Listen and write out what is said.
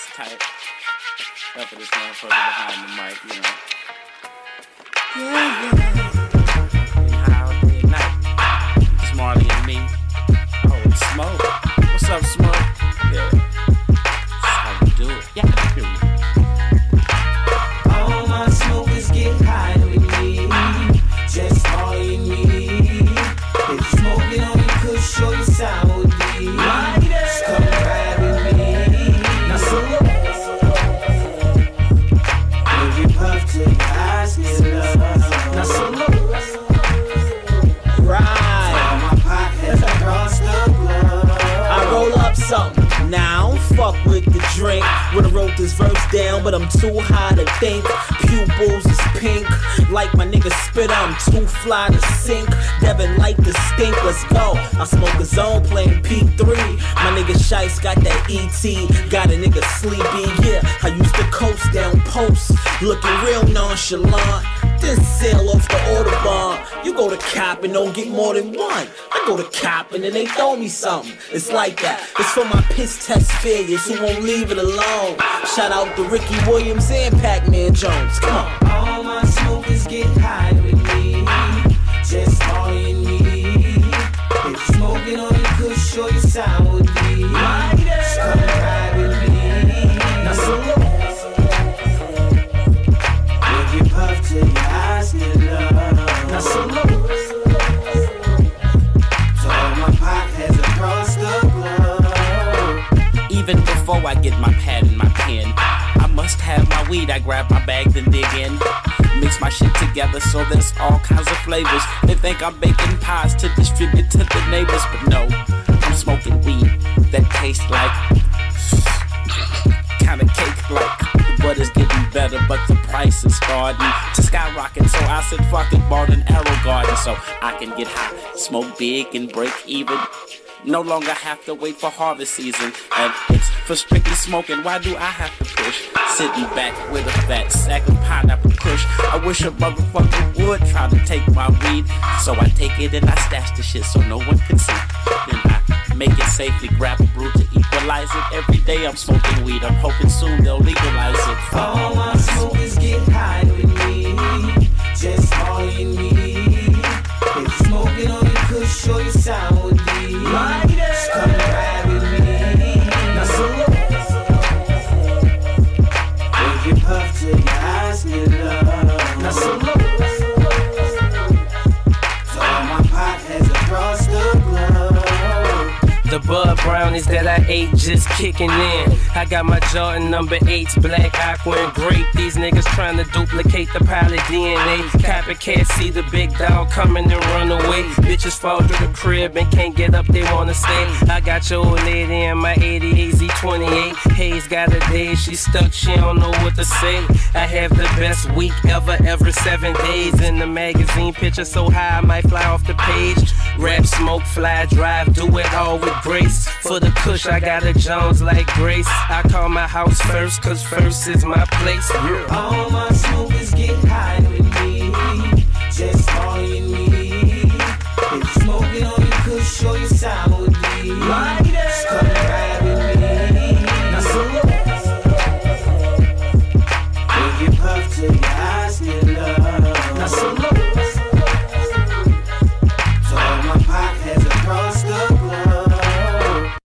It's tight. Up for this motherfucker behind the mic, you know. Yeah. Getting high all day and night. It's Marley and me. Oh, it's Smoke. What's up, Smoke? Yeah. That's how we do it. Yeah, period. All my smokers get high with me. Just Marley and me. If you smoking on your kush or your sour D, just come ride with me. Now salute. Every puff till your eyes get love. Now salute. Right. All my pot has across the globe. I roll up something. Now, I don't fuck with the drink. Would've wrote this verse down, but I'm too high to think. Pupils is pink, like my nigga spit, I'm too fly to sink. Devin like the stink, let's go. I smoke a zone playing P3. My nigga Shice got that ET, got a nigga sleepy. Yeah, I used to coast down posts, looking real nonchalant. Then sail off the Autobahn. You go to cop and don't get more than one. I go to cop and then they throw me something. It's like that. It's for my piss test failures who won't leave it alone. Shout out to Ricky Williams and Pac-Man Jones. Come on. All my smokers get high with me. Just Marley and me. If you smoking on your kush or your sour D, just come ride with me. Now salute. Every puff till your eyes get love. Now salute. To all my pot heads across the globe. Even before I get my pad and my pen, I must have my weed. I grab my bag, then dig in. Mix my shit together so there's all kinds of flavors. They think I'm baking pies to distribute to the neighbors, but no, I'm smoking weed that tastes like kinda cake like. The butter's getting better, but the price is starting to skyrocket. So I said fuck it, bought an arrow garden so I can get high, smoke big and break even. No longer have to wait for harvest season, and it's for strictly smoking. Why do I have to push? Sitting back with a fat sack of pineapple kush. I wish a motherfucker would try to take my weed. So I take it and I stash the shit so no one can see. Then I make it safely, grab a brew to equalize it. Every day I'm smoking weed, I'm hoping soon they'll legalize it. All my smokers get high with me. Just Marley and me. If you smoking on your kush or your sour D, just come ride with me. Now salute. Every puff till your eyes get love. Now salute. To all my pot heads across the globe. The Bud Brownies that I ate just kicking in. I got my Jordan number 8s, black, aqua, and grape. These niggas trying to duplicate the pilot DNA. Copycats see the big dog coming and run away. Bitches fall through the crib and can't get up, they wanna stay. I got your old lady in my 88 Z28. Hayes got a day, she stuck, she don't know what to say. I have the best week ever, every 7 days. In the magazine, picture so high I might fly off the page. Rap, smoke, fly, drive, do it all with grace. For the kush, I got a Jones like Grace. I call my house first, cause first is my place. All my smokers get high with me. Just Marley